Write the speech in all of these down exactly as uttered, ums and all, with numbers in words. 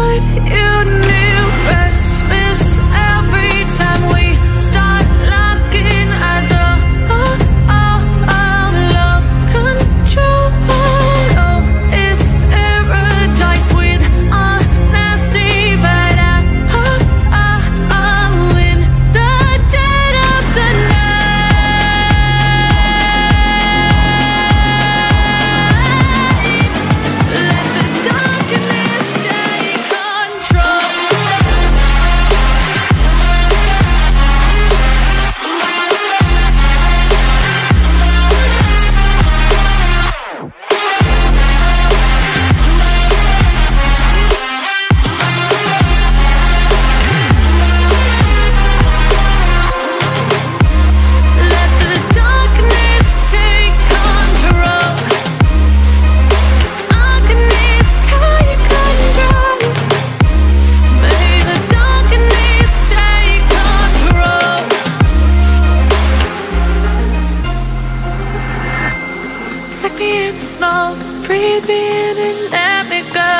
what you knew. Restless every time we start locking eyes. Oh, oh, oh, oh, lost control. Oh, it's paradise with honesty, but I, oh, oh, oh, in the dead of the night, let the darkness take control. Let the darkness take control. Darkness take control. May the darkness take control. Take me in slow, breathe me in and let me go.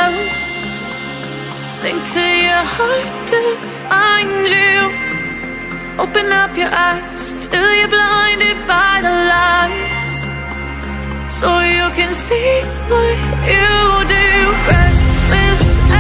Sink to your heart to find you. Open up your eyes till you're blinded by the lies, so you can see what you do. Restless